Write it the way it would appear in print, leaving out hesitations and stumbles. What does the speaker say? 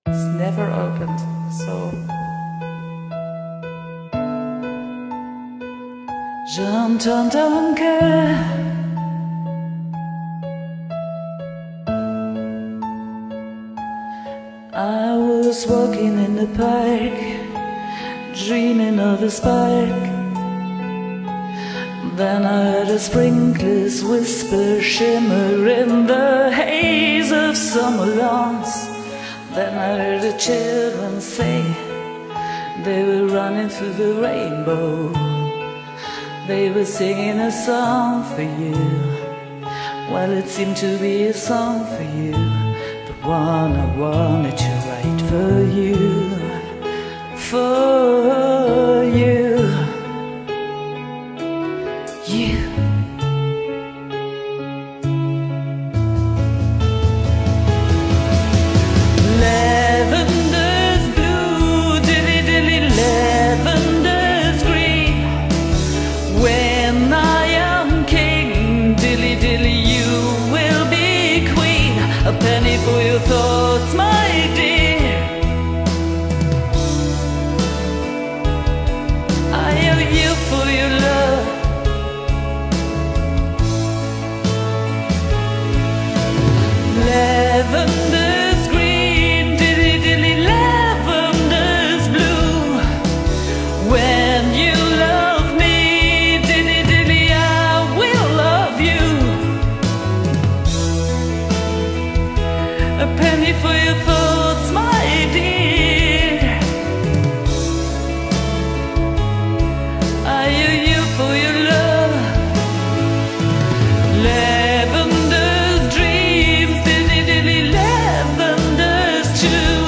It's never opened, so j'entends ton cœur. I was walking in the park, dreaming of a spark. Then I heard a sprinkler's whisper shimmer in the haze of summer lawns. Then I heard the children say they were running through the rainbow. They were singing a song for you. Well, it seemed to be a song for you, the one I wanted to write for you, for you. You. Lavender's blue, dilly dilly, lavender's green. When I am king, dilly dilly, you will be queen. A penny for your thoughts, my dear. I owe you for your love. Lavender's green, dilly dilly, lavender's blue. When you love me, dilly dilly, I will love you. A penny for your thoughts, my dear. I owe you for your love. Lavender's dreams, dilly dilly, lavender's too.